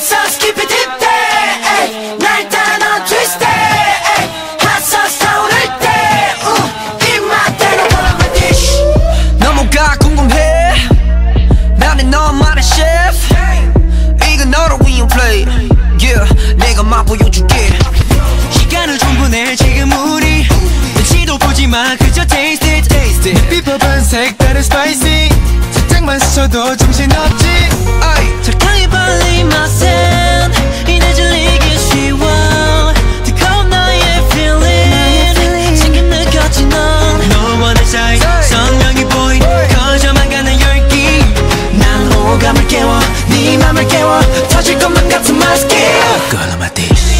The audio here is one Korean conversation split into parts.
sauce, keep it deep there. 날 따라 넌 twist it. Hot sauce 타오를 때 입맛대로 골라 my dish. 너무가 궁금해. 나는 너만의 chef. 이건 너를 위한 play. Yeah, 내가 맛보여줄게. 시간을 충분해 지금 우리 눈치도 보지마 그저 taste it, taste it. 비법은 색다른 spicy. 살짝만 스쳐도 정신없지. 적당히 발린 맛은 이내 질리기 쉬워. 뜨거운 너의 feeling 지금 느꼈지 넌. 너와 내 사이 선명히 보인 커져만 가는 열기. 난 호감을 깨워 네 맘을 깨워 터질 것만 같은 맛있게. Girl on my dish.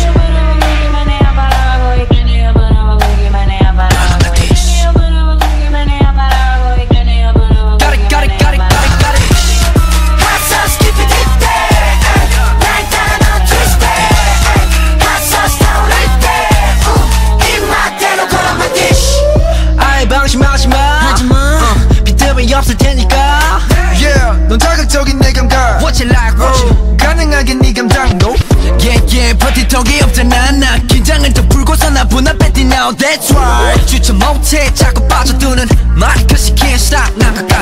없을 테니까. Yeah, 넌 자극적인 내 감각. What you like, what you 가능하게 네 감당도. Yeah, yeah, 버티턱이 없잖아. 나 긴장을 더 풀고서 나보나 뱉이 now, that's right. 주체 못해 자꾸 빠져드는 말 cause you can't stop. 난